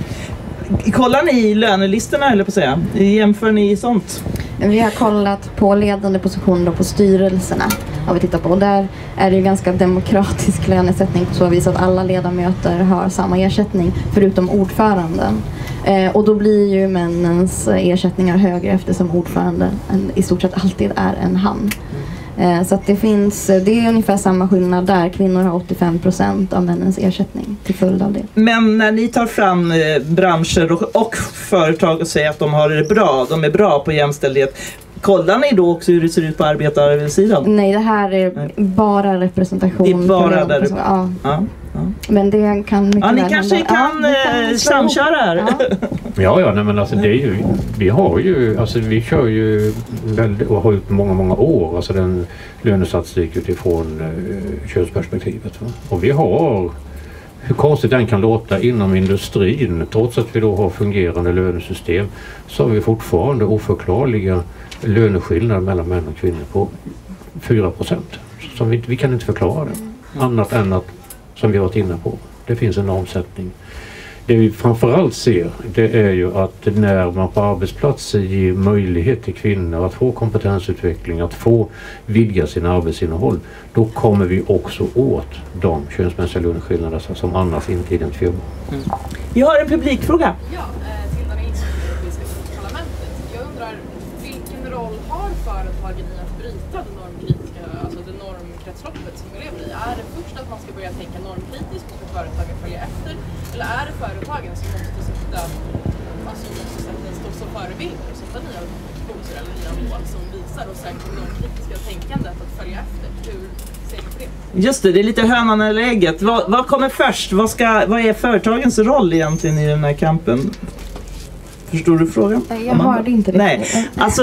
Kollar ni lönelistorna, eller på att säga? Jämför ni sånt? Vi har kollat på ledande positioner på styrelserna. Har vi tittat på. Och där är det ju ganska demokratisk lönesättning på så vis att alla ledamöter har samma ersättning förutom ordföranden. Eh, och då blir ju männens ersättningar högre eftersom ordföranden i stort sett alltid är en han. Eh, så att det finns, det är ungefär samma skillnad där. Kvinnor har åttiofem procent av männens ersättning till följd av det. Men när ni tar fram eh, branscher och, och företag och säger att de har det bra, de är bra på jämställdhet, kollar ni då också hur det ser ut på arbetarsidan? Nej, det här är Nej. bara representation. Det är bara där uppe. Ja. Ja. Ja. Men det kan mycket ja, ni väl kanske hända. kan, ja, kan samköra här. Ja, ja, ja nej, men alltså det är ju, vi har ju, alltså vi kör ju väldigt, och har gjort många, många år, alltså den lönestatistik utifrån eh, könsperspektivet. Va? Och vi har, hur konstigt den kan låta, inom industrin, trots att vi då har fungerande lönesystem, så har vi fortfarande oförklarliga löneskillnader mellan män och kvinnor på fyra procent. Som vi, vi kan inte förklara det. Annat än att, som vi har varit inne på, det finns en omsättning. Det vi framförallt ser, det är ju att när man på arbetsplatser ger möjlighet till kvinnor att få kompetensutveckling, att få vidga sin arbetsinnehåll, då kommer vi också åt de könsmässiga löneskillnader som annars inte identifierar. Mm. Jag har en publikfråga. Ja, till den europeiska parlamentet. Jag undrar, vilken roll har företagen i att bryta det normkritiska, alltså det normkretsloppet som vi lever i? Är det först att man ska börja tänka normkritiskt och ska företagen följa efter? Eller är det företagen som måste sätta, alltså måste sätta stå som förebilder och sätta nya poser eller nya mål som visar, och sen kommer det kritiska tänkandet att följa efter? Hur ser du på det? Just det, det är lite hönan eller ägget. Vad, vad kommer först? Vad, ska, vad är företagens roll egentligen i den här kampen? Förstår du frågan? Jag hörde inte det. Nej, alltså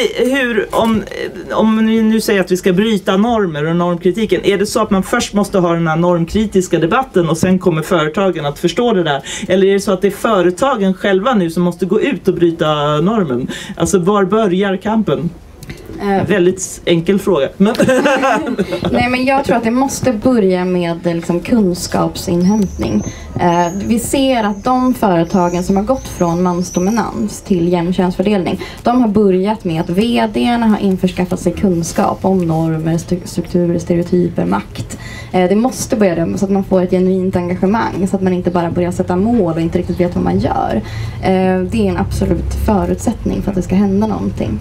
hur, om, om ni nu säger att vi ska bryta normer och normkritiken, är det så att man först måste ha den här normkritiska debatten och sen kommer företagen att förstå det där? Eller är det så att det är företagen själva nu som måste gå ut och bryta normen? Alltså var börjar kampen? Uh, Väldigt enkel fråga. Nej, men jag tror att det måste börja med liksom, kunskapsinhämtning. Uh, vi ser att de företagen som har gått från mansdominans till jämn könsfördelning, de har börjat med att vdarna har införskaffat sig kunskap om normer, strukturer, stereotyper, makt. Uh, det måste börja där så att man får ett genuint engagemang, så att man inte bara börjar sätta mål och inte riktigt vet vad man gör. Uh, det är en absolut förutsättning för att det ska hända någonting.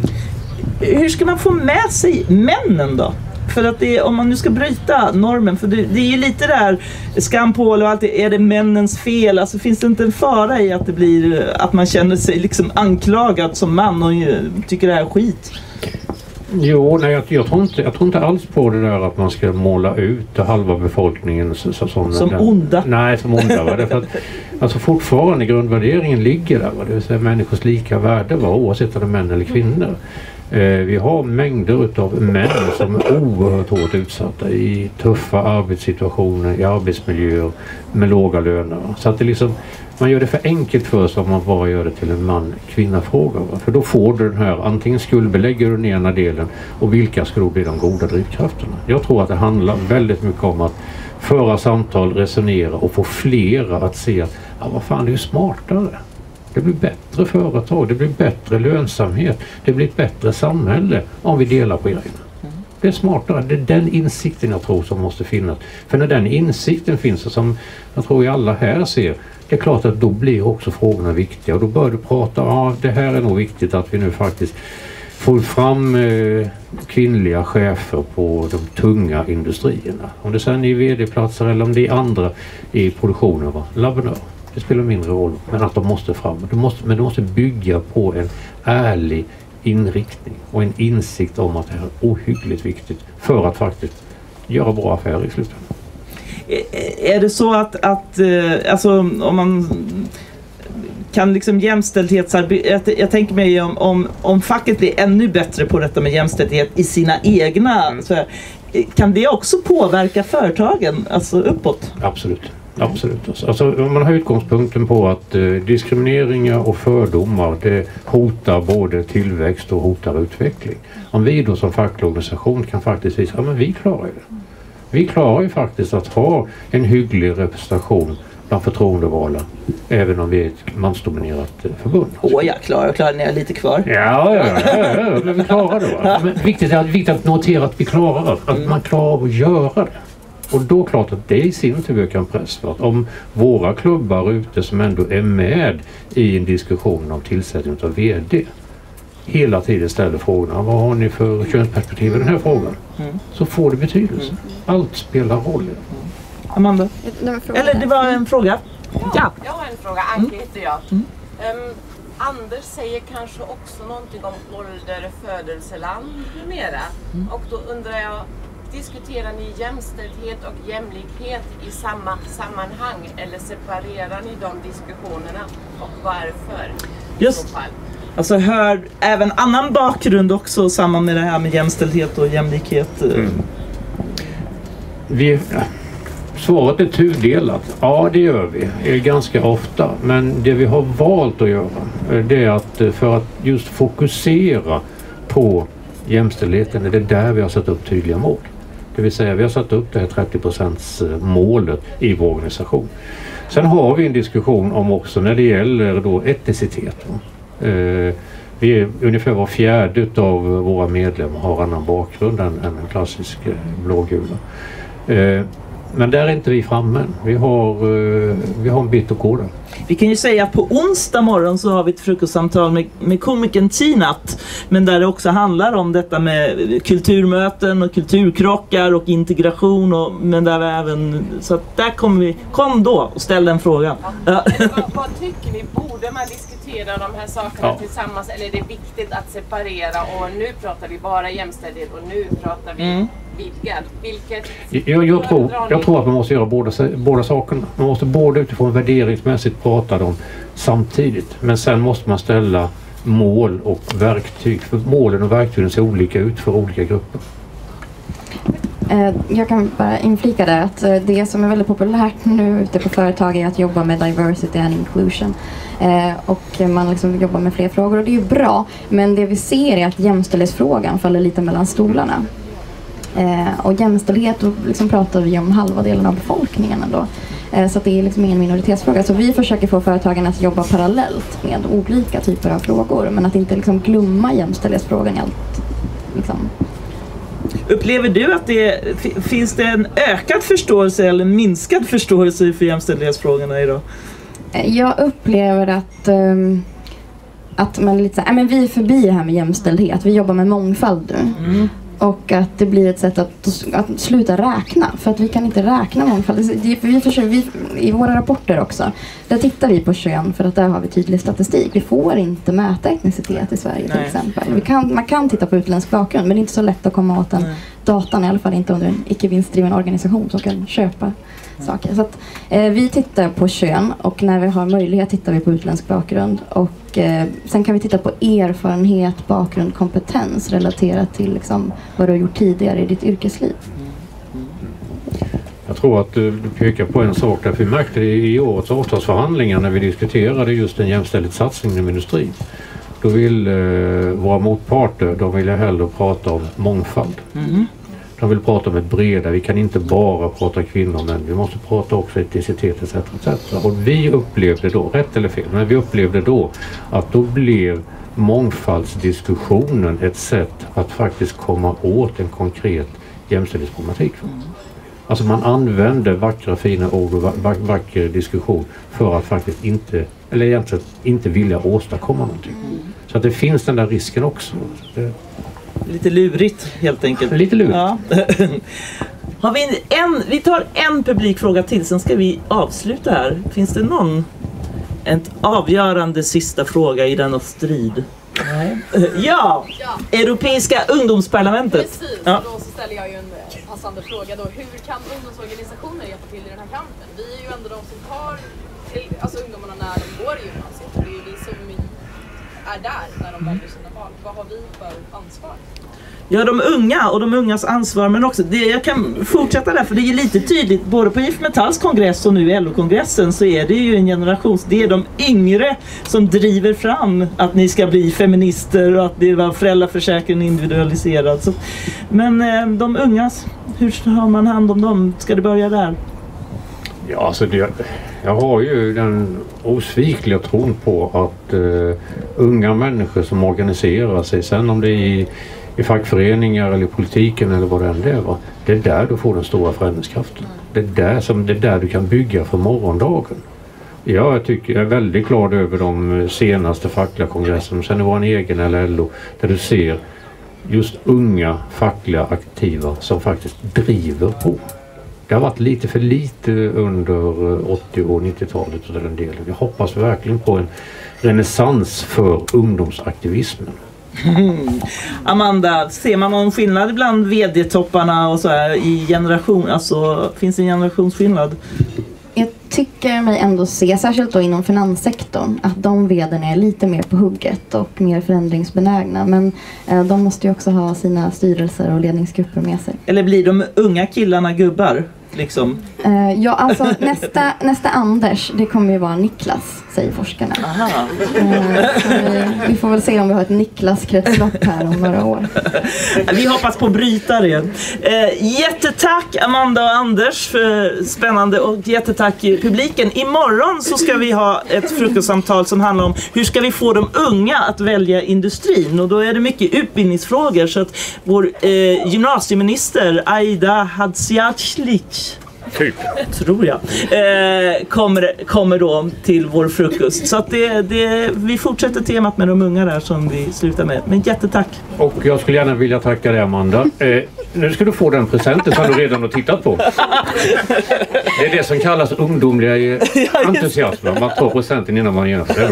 Hur ska man få med sig männen då? För att det är, om man nu ska bryta normen, för det, det är ju lite där skampål och allt det, är det männens fel? Alltså finns det inte en fara i att det blir, att man känner sig liksom anklagad som man och tycker det här är skit? Jo, nej, jag, jag, tror inte, jag tror inte alls på det där att man ska måla ut halva befolkningen så, så, som, som den, onda. Nej, som onda. Va? Därför att, alltså fortfarande grundvärderingen ligger där. Va? Det vill säga människors lika värde, va? Oavsett om det är män eller kvinnor. Eh, vi har mängder av män som är oerhört hårt utsatta i tuffa arbetssituationer, i arbetsmiljöer med låga löner. Så att det liksom, man gör det för enkelt för sig om man bara gör det till en man-kvinna-fråga. Va? För då får du den här, antingen skuldbelägger du den ena delen, och vilka ska då bli de goda drivkrafterna? Jag tror att det handlar väldigt mycket om att föra samtal, resonera och få flera att se att ja, vad fan, det är ju smartare Det blir bättre företag, det blir bättre lönsamhet, det blir ett bättre samhälle om vi delar på grejerna. Det är smartare, det är den insikten jag tror som måste finnas. För när den insikten finns, och som jag tror vi alla här ser, det är klart att då blir också frågorna viktiga. Och då bör du prata, ja det här är nog viktigt att vi nu faktiskt får fram eh, kvinnliga chefer på de tunga industrierna. Om det sen är vd-platser eller om det är andra i produktionen, va? Labrador. Det spelar mindre roll, men att de måste fram. Du måste, men du måste bygga på en ärlig inriktning och en insikt om att det här är ohyggligt viktigt för att faktiskt göra bra affärer i slutändan. Är det så att, att alltså, om man kan liksom jämställdhetsarbete, jag tänker mig om, om, om facket blir ännu bättre på detta med jämställdhet i sina egna, mm. så här, kan det också påverka företagen, alltså uppåt? Absolut. Absolut. Alltså, man har utgångspunkten på att eh, diskrimineringar och fördomar det hotar både tillväxt och hotar utveckling. Om vi då som facklig organisation kan faktiskt visa, ja men vi klarar det. Vi klarar ju faktiskt att ha en hygglig representation bland förtroendevalda, även om vi är ett mansdominerat eh, förbund. Åh, oh, jag klarar, jag klarar, ni är lite kvar. Ja, ja, ja, ja, ja men vi klarar det. Va? Men viktigt är att, viktigt att notera att vi klarar det, att man klarar av att göra det. Och då klart att det i sin tur kan press för att om våra klubbar ute som ändå är med i en diskussion om tillsättning av vd hela tiden ställer frågorna, vad har ni för könsperspektiv i den här frågan? Mm. Så får det betydelse. Mm. Allt spelar roll. Mm. Amanda? Eller det var en fråga. Ja, ja. Jag har en fråga. Anke heter jag. Mm. Um, Anders säger kanske också någonting om ålder, födelseland numera. Mm. Och då undrar jag, diskuterar ni jämställdhet och jämlikhet i samma sammanhang eller separerar ni de diskussionerna och varför? Just, alltså hör även annan bakgrund också samman med det här med jämställdhet och jämlikhet? Mm. Vi, svaret är tudelat. Ja, det gör vi ganska ofta, men det vi har valt att göra det är att för att just fokusera på jämställdheten är det där vi har satt upp tydliga mål. Det vill säga vi har satt upp det här trettio procents målet i vår organisation. Sen har vi en diskussion om också när det gäller då etnicitet. Eh, vi är ungefär var fjärde av våra medlemmar har annan bakgrund än, än en klassisk eh, blågula. Eh, men där är inte vi framme. Vi har, eh, vi har en bit att gå där. Vi kan ju säga att på onsdag morgon så har vi ett frukostsamtal med, med komikern Tinat, men där det också handlar om detta med kulturmöten och kulturkrockar och integration och, men där vi även, så att där kommer vi, kom då och ställ den frågan. Ja. vad, vad tycker ni, borde man diskutera de här sakerna ja. tillsammans eller är det viktigt att separera och nu pratar vi bara jämställdhet och nu pratar vi mm. vidgad? Vilket jag, jag, tror, jag tror att man måste göra båda, båda sakerna. Man måste både utifrån värderingsmässigt prata dem samtidigt. Men sen måste man ställa mål och verktyg. För målen och verktygen ser olika ut för olika grupper. Jag kan bara inflika det att det som är väldigt populärt nu ute på företag är att jobba med diversity and inclusion. Och man liksom jobbar med fler frågor och det är ju bra. Men det vi ser är att jämställdhetsfrågan faller lite mellan stolarna. Och jämställdhet, då liksom pratar vi om halva delen av befolkningen ändå. Så att det är liksom ingen minoritetsfråga. Så vi försöker få företagen att jobba parallellt med olika typer av frågor. Men att inte liksom glömma jämställdhetsfrågan i allt. Liksom. Upplever du att det finns det en ökad förståelse eller en minskad förståelse för jämställdhetsfrågorna idag? Jag upplever att, um, att man lite så här, men vi är förbi det här med jämställdhet. Vi jobbar med mångfald nu. Mm. Och att det blir ett sätt att, att sluta räkna. För att vi kan inte räkna mångfald. Vi försöker, vi, I våra rapporter också. Där tittar vi på kön för att där har vi tydlig statistik. Vi får inte mäta etnicitet i Sverige till Nej. exempel. Vi kan, man kan titta på utländsk bakgrund. Men det är inte så lätt att komma åt den Nej. datan. I alla fall inte under en icke-vinstdriven organisation som kan köpa mm. saker. Så att, eh, vi tittar på kön. Och när vi har möjlighet tittar vi på utländsk bakgrund. Och eh, sen kan vi titta på erfarenhet, bakgrund, kompetens relaterat till liksom, vad du har gjort tidigare i ditt yrkesliv. Jag tror att du pekar på en sak där vi märkte i årets avtalsförhandlingar när vi diskuterade just en jämställdhetssatsning inom industrin. Då vill eh, våra motparter, de vill hellre prata om mångfald. Mm. De vill prata om ett bredare, vi kan inte bara prata kvinnor men vi måste prata också etnicitet et cetera et cetera. Och vi upplevde då, rätt eller fel, men vi upplevde då att då blev mångfaldsdiskussionen ett sätt att faktiskt komma åt en konkret jämställdhetsproblematik. Mm. Alltså man använder vackra fina ord och vack, vacker diskussion för att faktiskt inte, eller egentligen inte vilja åstadkomma någonting. Mm. Så att det finns den där risken också. Det... Lite lurigt helt enkelt. Lite lurigt. Ja. Har vi, en, vi tar en publikfråga till, sen ska vi avsluta här. Finns det någon en avgörande sista fråga i denna strid? Nej. Ja, ja, Europeiska ungdomsparlamentet. Precis, ja. Då så ställer jag ju en passande fråga då. Hur kan ungdomsorganisationer hjälpa till i den här kampen? Vi är ju ändå de som tar till, alltså ungdomarna när de går i gymnasiet. Det är ju vi som är där när de väljer sina val. Vad har vi för ansvar? Ja, de unga och de ungas ansvar, men också, det, jag kan fortsätta där för det är lite tydligt, både på I F Metalls kongress och nu i L O-kongressen så är det ju en generations, det är de yngre som driver fram att ni ska bli feminister och att det var föräldraförsäkringen individualiserad. Så, men eh, de ungas, hur har man hand om dem? Ska det börja där? Ja, alltså det, jag har ju den osvikliga tron på att uh, unga människor som organiserar sig, sen om det är i i fackföreningar eller i politiken eller vad det än är, va? Det är där du får den stora förändringskraften. Det är där, som, det är där du kan bygga för morgondagen. Ja, jag, tycker, jag är väldigt glad över de senaste fackliga kongresserna, sen det var en egen eller L O, där du ser just unga fackliga aktiva som faktiskt driver på. Det har varit lite för lite under åttio- och nittiotalet och den delen. Jag hoppas verkligen på en renässans för ungdomsaktivismen. Mm. Amanda, ser man någon skillnad bland vd-topparna och så här i generation, alltså finns det en generationsskillnad? Jag tycker mig ändå se, särskilt då inom finanssektorn, att de vd:arna är lite mer på hugget och mer förändringsbenägna. Men eh, de måste ju också ha sina styrelser och ledningsgrupper med sig. Eller blir de unga killarna gubbar? Liksom. Uh, ja, alltså nästa, nästa Anders, det kommer ju vara Niklas, säger forskarna. Uh, vi, vi får väl se om vi har ett Niklas-kretslopp här om några år. Vi hoppas på att bryta det. Uh, jättetack Amanda och Anders för spännande, och jättetack publiken. Imorgon så ska vi ha ett frukostsamtal som handlar om hur ska vi få de unga att välja industrin, och då är det mycket utbildningsfrågor, så att vår uh, gymnasieminister Aida Hadziaclic, Typ. tror jag, eh, kommer, kommer då till vår frukost. Så att det, det, vi fortsätter temat med de unga där som vi slutar med. Men jättetack. Och jag skulle gärna vilja tacka dig, Amanda. Eh, nu ska du få den presenten som du redan har tittat på. Det är det som kallas ungdomliga entusiasm. Man tar presenten innan man genomför det. Är bra.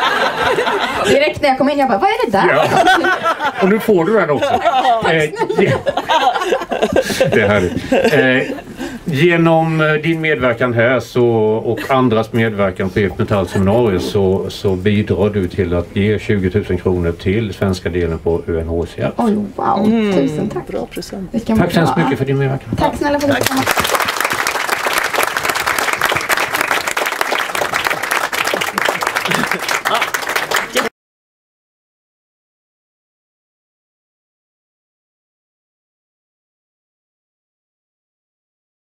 Direkt när jag kom in, jag bara, vad är det där? Ja. Och nu får du den också. Eh, ja. Det är härligt. Eh, genom din medverkan här så, och andras medverkan på I F Metall seminarium så, så bidrar du till att ge tjugo tusen kronor till svenska delen på U N H C R. Oj, wow. Mm. Tusen tack. Bra present. Tack så hemskt mycket för din medverkan. Tack snälla för att du kom.